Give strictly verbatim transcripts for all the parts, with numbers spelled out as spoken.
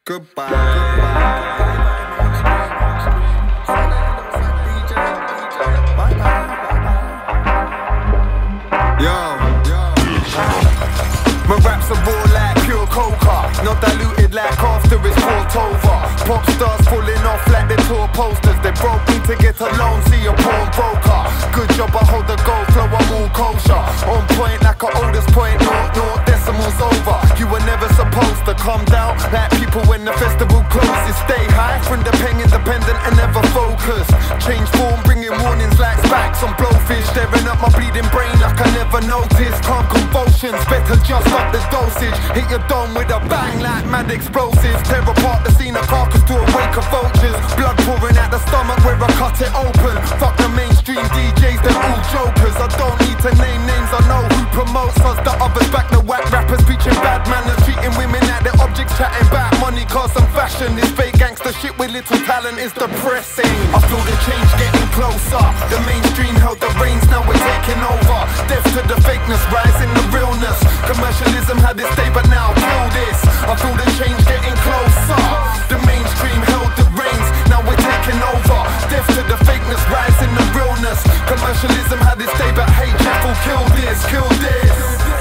Goodbye. Yo, my raps are raw like pure coca, not diluted like after it's poured over. Pop stars pulling off like they tore posters. They broke me to get a loan, see a porn broker. Good job I hold the gold flow, I'm all kosher. On point like a oldest point, naught, naught, decimals over. You were never supposed to come down like people when the festival closes. Stay high, friend the pen, independent and never focused. Change form, bringing warnings like spikes on blowfish. Staring at my bleeding brain like I never noticed. Calm convulsions, better just up the dosage. Hit your dome with a bang like mad explosives. Tear apart the scene of carcass to a wake of vultures. Blood pouring out the stomach where I cut it open. Fuck the mainstream D Js, they're all jokers. I don't need to name names, I know who promotes us. The others back the whack rappers preaching bad manners, treating women like they're objects, chatting back money, cars and fashion. This fake gangster shit with little talent is depressing. I feel the change getting closer. The mainstream held the reins, now we're taking over. Death to the fakeness, rising the realness. Commercialism had its day, but now kill this. I feel the change getting closer. The mainstream held the reins, now we're taking over. Death to the fakeness, rising the realness. Commercialism had its day, but hey, Jackal, kill this, kill this.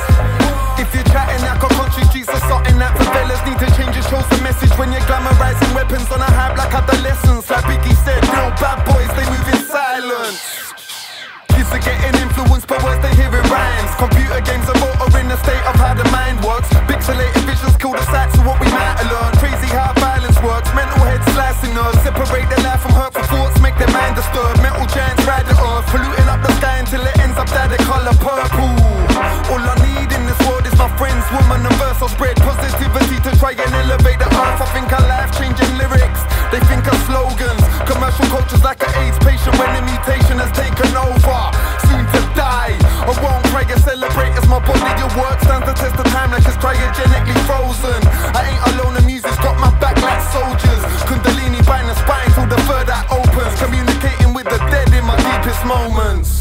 If you're chatting like a country streets are something that favelas need to change, it shows the message when you're glamorizing weapons on a hype like adolescents. Like Biggie said, real bad boys, they move in silence. Kids are getting influenced by words they hear in rhymes. Computer games are motor in the state of how the mind works. Pixelated visions kill the sights of what we might have learned. Crazy how violence works, mental head slicing nerves. Separate their life from hurtful thoughts, make their mind disturbed. Metal giants ride the earth, polluting up the sky until it ends up dyed the colour purple. All I need in this world is my friends, woman and verse. I'll spread positivity to try and elevate the earth. I think our life-changing lyrics, they think of slogans. Commercial culture's like an AIDS patient when the mutation has taken over. Soon to die, I won't cry and celebrate as my body your work stands the test of time like it's cryogenically frozen. I ain't alone, the music's got my back like soldiers. Kundalini bind the spine till the third eye opens. Communicating with the dead in my deepest moments.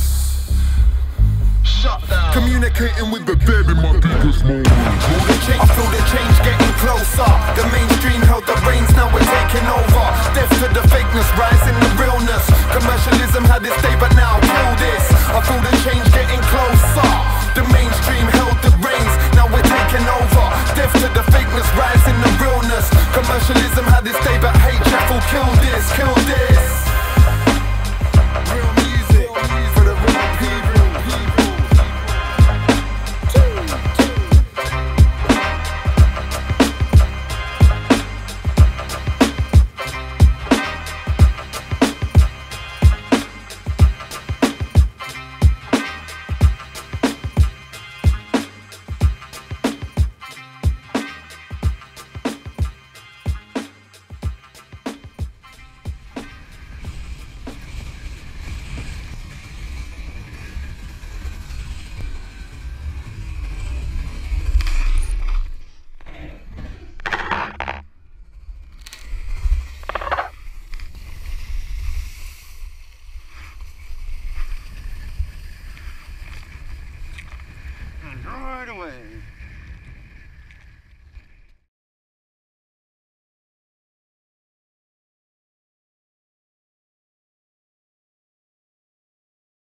Shut down. Communicating with the dead in my deepest moments. I feel the change getting closer. The mainstream held the reins, now we're taking over. Death to the fakeness, rising the realness. Commercialism had its day, but now kill this. I feel the change getting closer. The mainstream held the reins, now we're taking over. Death to the fakeness, rising the realness. Commercialism had its day, but hey, Jackal, kill this, kill this. Real music for the real people. Right away.